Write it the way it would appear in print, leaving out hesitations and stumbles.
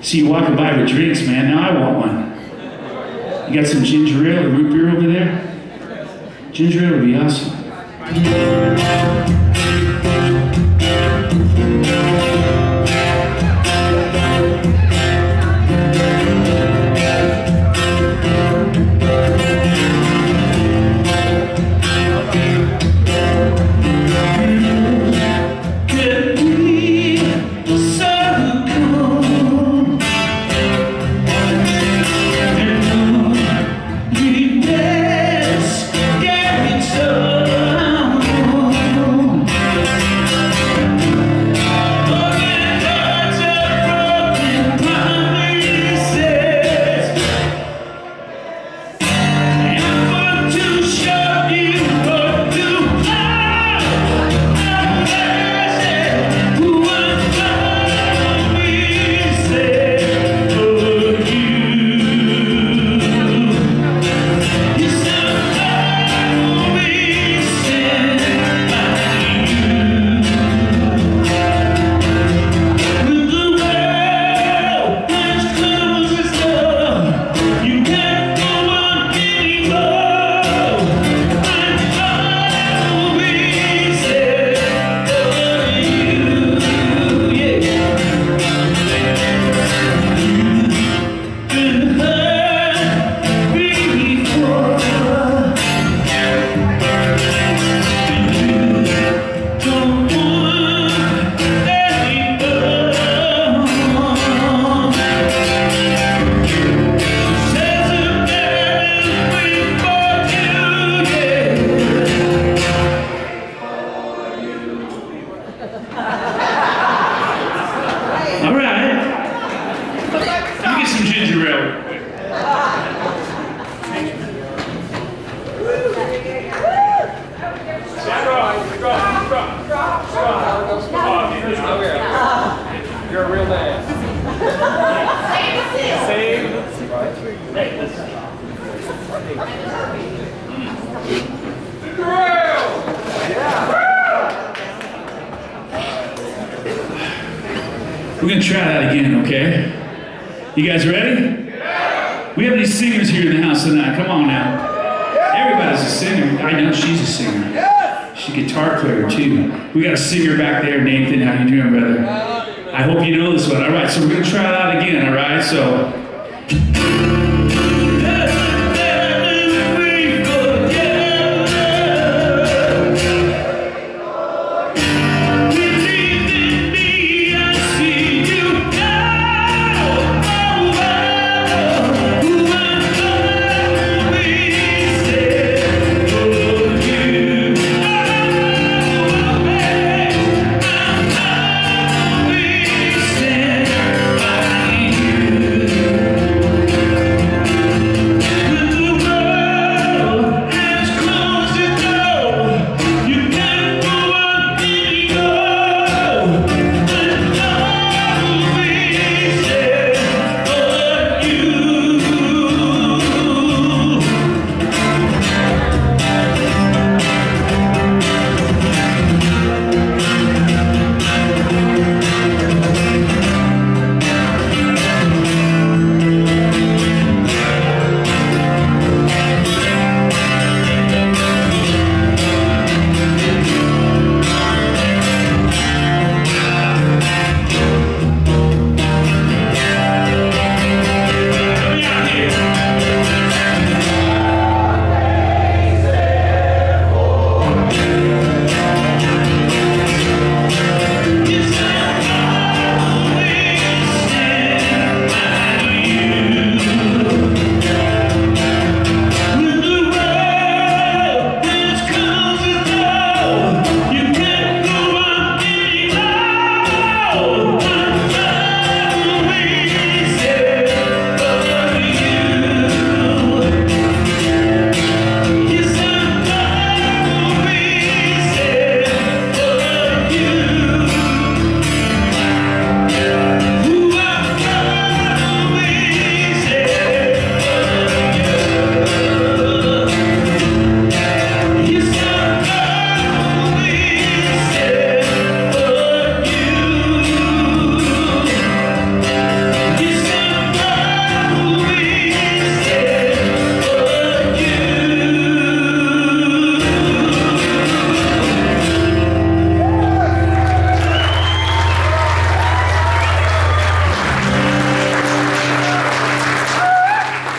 See you walking by with drinks, man. Now I want one. You got some ginger ale or root beer over there? Ginger ale would be awesome. All right. Let me get some ginger ale. You're a real man. Save. We're going to try that again, okay? You guys ready? Yeah. We have these singers here in the house tonight. Come on now. Everybody's a singer. I know she's a singer. She's a guitar player, too. We got a singer back there, Nathan. How you doing, brother? I hope you know this one. All right, so we're going to try it out again, all right? So...